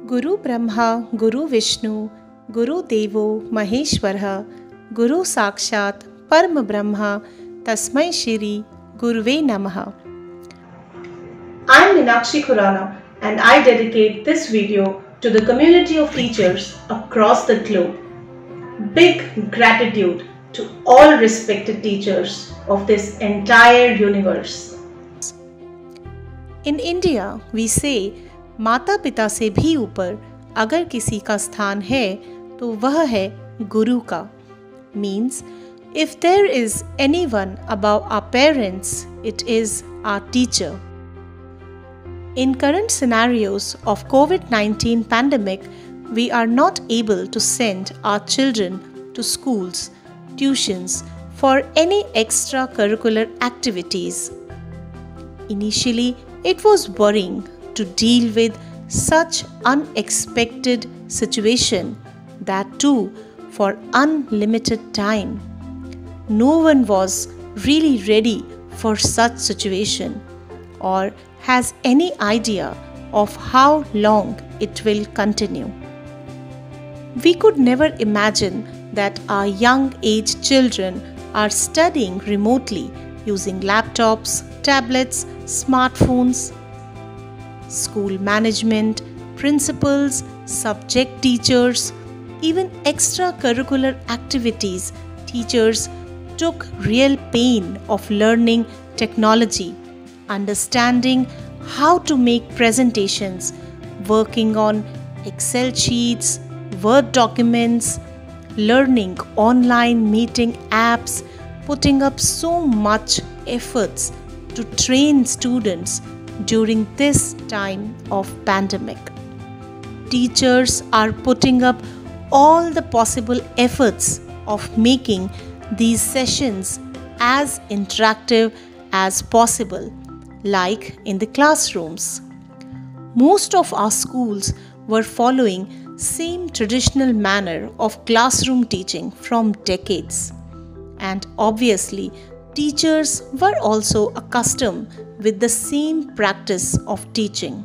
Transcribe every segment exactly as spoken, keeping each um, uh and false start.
गुरु ब्रह्मा गुरु विष्णु गुरु देवो महेश्वरः गुरु साक्षात् परम ब्रह्म तस्मै श्री गुरुवे नमः. I am Meenakshi Khurana and I dedicate this video to the community of teachers across the globe. Big gratitude to all respected teachers of this entire universe. In India, we say माता पिता से भी ऊपर अगर किसी का स्थान है तो वह है गुरु का. Means, if there is anyone above our parents, it is our teacher. In current scenarios of COVID nineteen pandemic, we are not able to send our children to schools, tuitions for any extracurricular activities. Initially, it was worrying to deal with such unexpected situation, that too for unlimited time. No one was really ready for such situation or has any idea of how long it will continue. We could never imagine that our young age children are studying remotely using laptops, tablets, smartphones. School management, principals, subject teachers, even extracurricular activities, teachers took real pain of learning technology, understanding how to make presentations, working on Excel sheets, Word documents, learning online meeting apps, putting up so much efforts to train students during this time of pandemic. Teachers are putting up all the possible efforts of making these sessions as interactive as possible, like in the classrooms. Most of our schools were following same traditional manner of classroom teaching from decades, and obviously teachers were also accustomed with the same practice of teaching.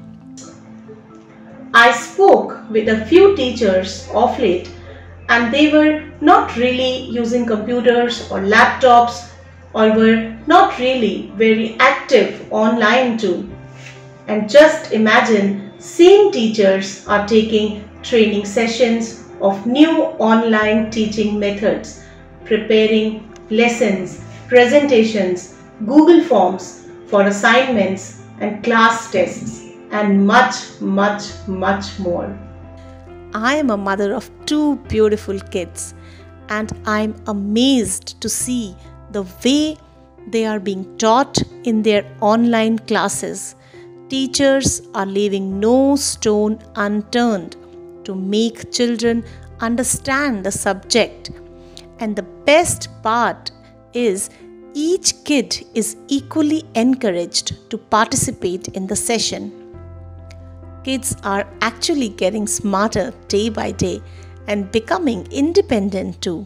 I spoke with a few teachers of late and they were not really using computers or laptops or were not really very active online too. And just imagine, same teachers are taking training sessions of new online teaching methods, preparing lessons, presentations, Google Forms for assignments and class tests, and much, much, much more. I am a mother of two beautiful kids, and I am amazed to see the way they are being taught in their online classes. Teachers are leaving no stone unturned to make children understand the subject. And the best part is each kid is equally encouraged to participate in the session. Kids are actually getting smarter day by day and becoming independent too.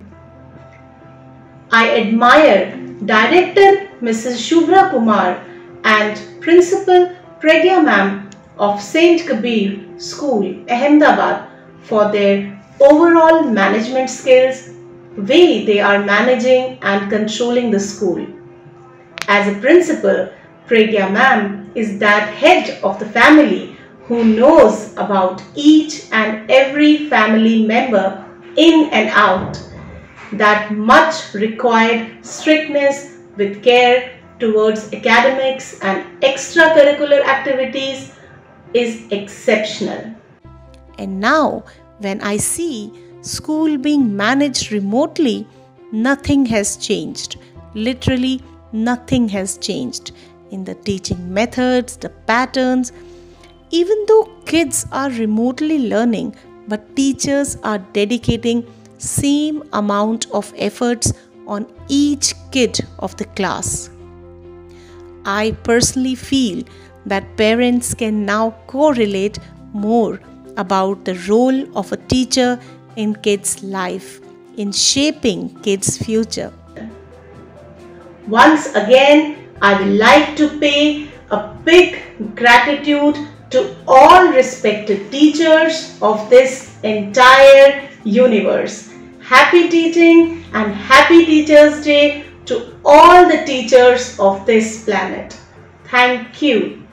I admire Director Missus Shubhra Kumar and Principal Pragya Ma'am of Saint Kabir School, Ahmedabad, for their overall management skills, way they are managing and controlling the school. As a principal, Pragya Ma'am is that head of the family who knows about each and every family member in and out. That much required strictness with care towards academics and extracurricular activities is exceptional. And now, when I see school being managed remotely, nothing has changed. Literally, nothing has changed in the teaching methods, the patterns. Even though kids are remotely learning, but teachers are dedicating same amount of efforts on each kid of the class. I personally feel that parents can now correlate more about the role of a teacher in kids' life, in shaping kids' future. Once again, I would like to pay a big gratitude to all respected teachers of this entire universe. Happy teaching and happy Teachers' Day to all the teachers of this planet. Thank you.